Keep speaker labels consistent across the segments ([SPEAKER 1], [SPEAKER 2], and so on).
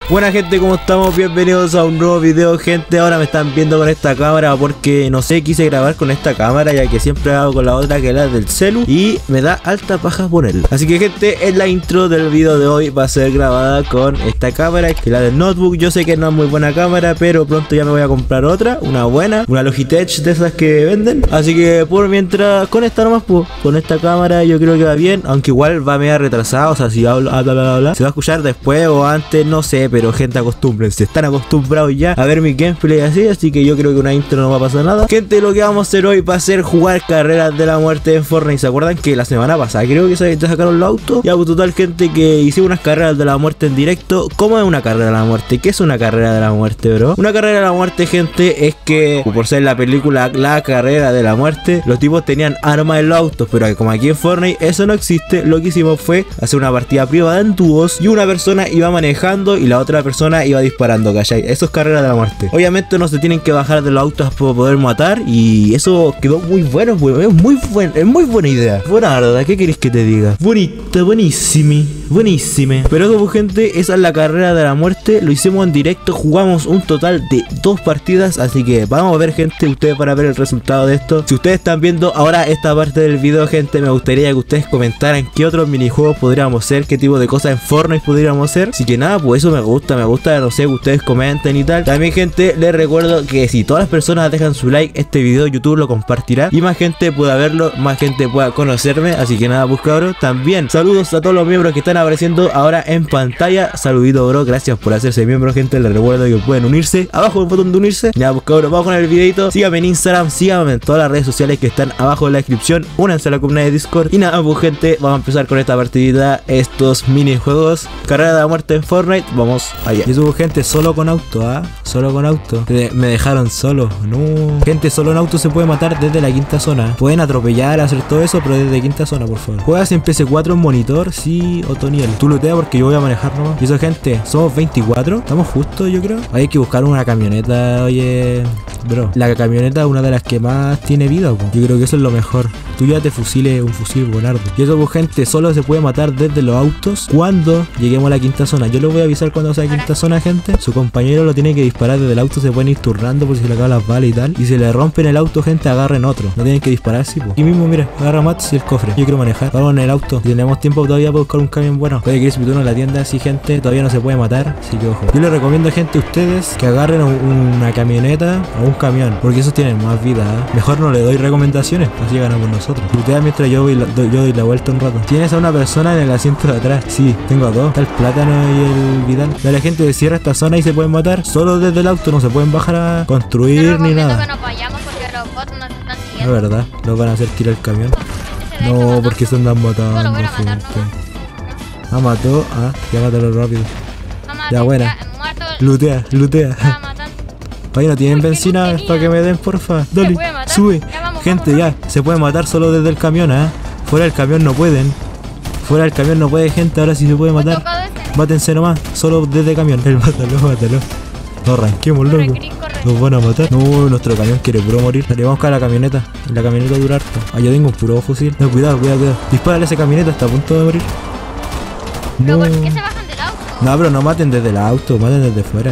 [SPEAKER 1] Buena gente, ¿cómo estamos? Bienvenidos a un nuevo video, gente. Ahora me están viendo con esta cámara porque no sé, quise grabar con esta cámara ya que siempre hago con la otra que es la del celu y me da alta paja ponerla. Así que gente, en la intro del video de hoy va a ser grabada con esta cámara que es la del notebook. Yo sé que no es muy buena cámara, pero pronto ya me voy a comprar otra, una buena, una Logitech de esas que venden. Así que por mientras, con esta nomás, pues, con esta cámara yo creo que va bien, aunque igual va media retrasada, o sea, si hablo se va a escuchar después o antes, no sé, pero gente, acostúmbrense, están acostumbrados ya a ver mi gameplay así que yo creo que una intro no va a pasar nada. Gente, lo que vamos a hacer hoy va a ser jugar carreras de la muerte en Fortnite. ¿Se acuerdan que la semana pasada creo que se sacaron los autos? Ya, pues total, gente, que hice unas carreras de la muerte en directo. ¿Cómo es una carrera de la muerte? ¿Qué es una carrera de la muerte, bro? Una carrera de la muerte, gente, es que por ser la película La Carrera de la Muerte, los tipos tenían armas en los autos, pero como aquí en Fortnite eso no existe, lo que hicimos fue hacer una partida privada en dúos y una persona iba manejando y la otra persona iba disparando, ¿cachai? Eso es carrera de la muerte. Obviamente no se tienen que bajar de los autos para poder matar y eso quedó muy bueno, es muy buena idea. Buena, ¿verdad? ¿Qué queréis que te diga? Bonita, buenísima. Pero como gente, esa es la carrera de la muerte. Lo hicimos en directo, jugamos un total de 2 partidas, así que vamos a ver, gente, ustedes van a ver el resultado de esto. Si ustedes están viendo ahora esta parte del video, gente, me gustaría que ustedes comentaran qué otros minijuegos podríamos hacer, qué tipo de cosas en Fortnite podríamos hacer. Así que nada, pues eso me gusta, no sé, que ustedes comenten y tal. También, gente, les recuerdo que si todas las personas dejan su like, este video YouTube lo compartirá y más gente pueda verlo, más gente pueda conocerme. Así que nada, pues cabros, también saludos a todos los miembros que están apareciendo ahora en pantalla. Saludito, bro, gracias por hacerse miembro, gente. Les recuerdo que pueden unirse, abajo el botón de unirse. Ya, pues cabros, vamos con el videito. Síganme en Instagram, síganme en todas las redes sociales que están abajo en la descripción. Únanse a la comunidad de Discord. Y nada, pues gente, vamos a empezar con esta partidita, estos minijuegos, carrera de la muerte en Fortnite. Vamos allá. Y eso, gente, solo con auto, solo con auto. Me dejaron solo, no. Gente, solo en auto se puede matar desde la quinta zona. Pueden atropellar, hacer todo eso, pero desde quinta zona, por favor. Juegas en PC4 en monitor, sí, Otoniel. Tú lootea porque yo voy a manejar nomás. Y eso, gente, somos 24. Estamos justos, yo creo. Hay que buscar una camioneta, oye, bro. La camioneta es una de las que más tiene vida, bro. Yo creo que eso es lo mejor. Tú ya te fusiles un fusil bonardo. Y eso, pues, gente, solo se puede matar desde los autos cuando lleguemos a la quinta zona. Yo les voy a avisar cuando sea quinta zona, gente. Su compañero lo tiene que disparar desde el auto. Se pueden ir turnando por si le acaban las balas y tal. Y si le rompen el auto, gente, agarren otro. No tienen que disparar, sí, pues. Y mismo, mira, agarra Mats y el cofre. Yo quiero manejar. Vamos en el auto. Si tenemos tiempo todavía para buscar un camión bueno. Puede que ir en la tienda, sí, gente. Todavía no se puede matar, así que ojo. Yo les recomiendo, gente, a ustedes que agarren una camioneta o un camión, porque esos tienen más vida, Mejor no le doy recomendaciones, así ganamos nosotros. Lutea mientras yo doy la vuelta un rato. Tienes a una persona en el asiento de atrás. Sí, tengo a 2. Está el plátano y el Vidal. Dale, gente, cierra esta zona y se pueden matar. Solo desde el auto, no se pueden bajar a construir ni nada.
[SPEAKER 2] Que nos vayamos porque los bots nos están siguiendo.
[SPEAKER 1] Es verdad, los van a hacer tirar el camión. No, porque se andan matando, gente. Mató. Ya mátalo rápido. Ya, buena. Lutea. Ahí no tienen benzina para que me den, porfa. Dale, sube. Gente, ya, se puede matar solo desde el camión, Fuera del camión no pueden. Fuera del camión no puede, gente. Ahora sí se puede matar. Mátense nomás, solo desde el camión. Mátalo. No arranquemos, loco. Nos van a matar. No, nuestro camión quiere puro morir. Dale, vamos a la camioneta. La camioneta dura harto. Yo tengo un puro fusil. No, cuidado. Dispárale a esa camioneta, está a punto de morir.
[SPEAKER 2] ¿Pero por qué se bajan del auto?
[SPEAKER 1] No, pero no maten desde el auto, maten desde fuera.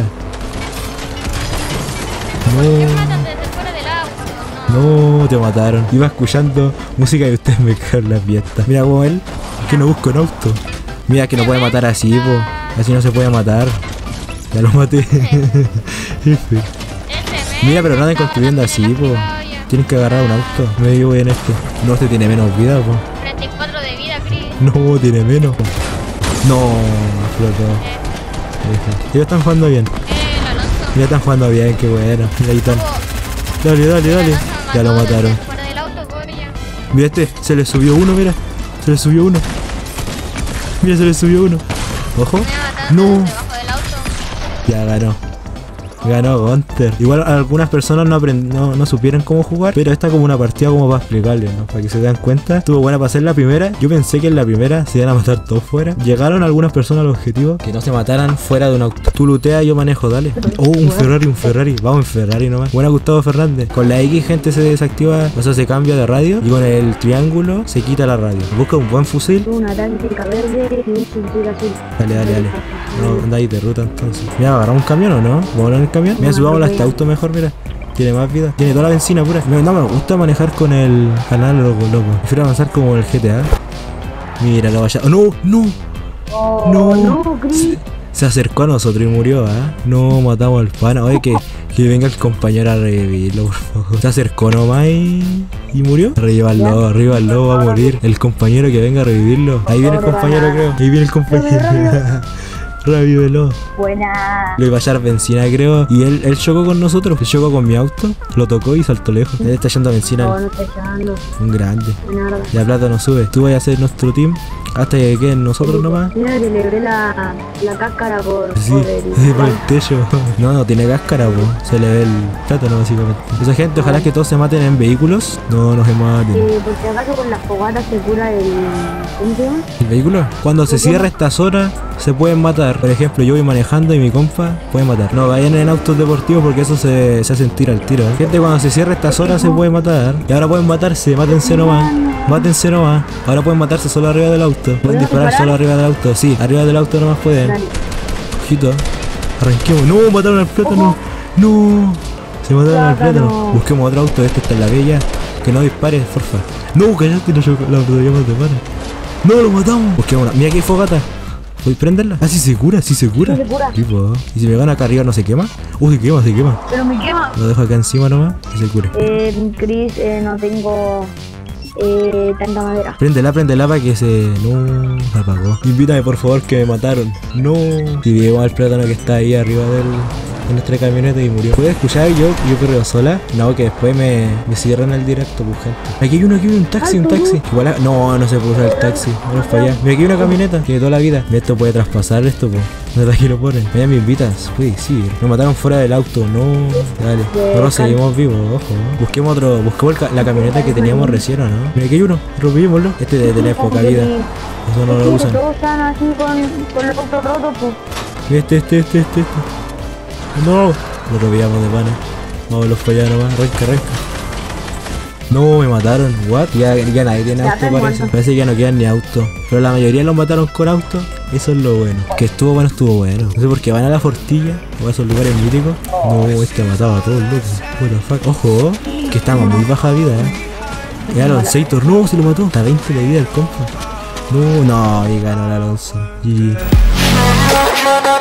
[SPEAKER 2] ¿Por qué matan desde fuera del auto?
[SPEAKER 1] No, te mataron. Iba escuchando música y ustedes me cagan las fiestas. Mira como él, que no busco en auto. Mira que no puede matar así, po. Así no se puede matar. Ya lo maté. Mira, pero no anden construyendo así, po. Tienen que agarrar un auto. Me digo en este. No, este tiene menos vida, po.
[SPEAKER 2] 34 de vida, Chris.
[SPEAKER 1] No, tiene menos. No, explotó. Ellos están jugando bien. Ya están jugando bien, qué bueno. Mira, ahí están. Dale. Ya lo mataron. Mira este, se le subió uno, mira. Mira, se le subió uno. Ojo. No. Ya ganó. Ganó Gunter. Igual algunas personas no supieron cómo jugar, pero esta como una partida como para explicarles, ¿no? Para que se den cuenta. Estuvo buena para ser la primera. Yo pensé que en la primera se iban a matar todos fuera. Llegaron algunas personas al objetivo, que no se mataran fuera de un auto. Tú lootea, yo manejo, dale. Oh, un Ferrari. Vamos en Ferrari nomás. Buena, Gustavo Fernández. Con la X, gente, se desactiva, o sea, se cambia de radio. Y con el triángulo se quita la radio. Busca un buen fusil. Dale. No, andáis de ruta entonces. Mira, ¿agarramos un camión o no? ¿Vamos en el camión? Mira, subámoslo a este auto mejor, mira. Tiene más vida. Tiene toda la benzina pura. No me gusta manejar con el análogo, loco. Prefiero avanzar como el GTA. Mira, lo vaya. ¡Oh, no! ¡No! ¡No! Se acercó a nosotros y murió, ¿ah? No, matamos al pana. Oye, que venga el compañero a revivirlo, por favor. Se acercó nomás y murió. Arriba al lobo, va a morir. El compañero que venga a revivirlo. Ahí viene el compañero, creo. Ahí viene el compañero. Revívelo.
[SPEAKER 3] Buena.
[SPEAKER 1] Le iba a echar benzina, creo. Y él chocó con nosotros. Él chocó con mi auto. Lo tocó y saltó lejos. Él está echando benzina.
[SPEAKER 3] No está echando.
[SPEAKER 1] Un grande.
[SPEAKER 3] Buena.
[SPEAKER 1] Ya plata no sube. Tú vas a ser nuestro team. Hasta que queden nosotros nomás.
[SPEAKER 3] Mira, le libré la cáscara por
[SPEAKER 1] el techo. No tiene cáscara, po. Se le ve el plátano básicamente. Esa gente, ojalá que todos se maten en vehículos. No se maten.
[SPEAKER 3] Por si acaso con las fogatas se cura el... ¿Cómo se llama?
[SPEAKER 1] ¿El vehículo? Cuando se cierra estas horas se pueden matar. Por ejemplo, yo voy manejando y mi compa puede matar. No vayan en autos deportivos porque eso se hacen tiro al tiro. Gente, cuando se cierra estas horas se puede matar. Y ahora pueden matarse, mátense nomás. Mátense nomás. Ahora pueden matarse solo arriba del auto. Pueden disparar solo arriba del auto. Sí, arriba del auto nomás pueden. Ojito. Arranquemos. No, mataron al plátano. No. Se mataron al plátano. Busquemos otro auto. Este está en la bella. Que no dispare, porfa. No, cállate, la podríamos de pana. No, lo matamos. Busquemos una. Mira que hay fogata. ¿Puedes prenderla? Ah, sí se cura, sí se cura. Tipo, ¿y si me gana acá arriba no se quema? Se quema.
[SPEAKER 3] Pero me quema.
[SPEAKER 1] Lo dejo acá encima nomás y se cure.
[SPEAKER 3] Chris, no tengo tanta madera.
[SPEAKER 1] Préndela para que se... No, se apagó. Invítame por favor que me mataron. No. Si vimos al plátano que está ahí arriba de nuestra camioneta y murió. ¿Puedes escuchar yo corro sola? No, que después me cierran el directo, pues gente. Aquí hay un taxi. Igual no se puede usar el taxi. Vamos para allá. Mira, aquí hay una camioneta que toda la vida. Esto puede traspasar esto, pues. No aquí lo ponen. Mira, me invitas. Puede sí. Nos mataron fuera del auto. No. Dale. Nosotros seguimos vivos, ojo. Busquemos la camioneta que teníamos recién, ¿o no? Mira, aquí hay uno. Robémoslo. Este debe tener poca vida. Eso no lo usan.
[SPEAKER 3] Todos están así con el auto roto, pues.
[SPEAKER 1] Este. No, lo rodeamos de pana. Vamos los para allá nomás, arranca. No, me mataron, what? Ya nadie tiene auto, parece que ya no quedan ni auto. Pero la mayoría los mataron con auto. Eso es lo bueno. Que estuvo bueno. No sé por qué van a la Fortilla o a esos lugares míticos. No, este mataba a todos, loco. What the fuck. Ojo, que estamos muy baja vida, Ya Alonso, no, se lo mató. Está 20 de vida el compa. No, y ganó el Alonso. GG.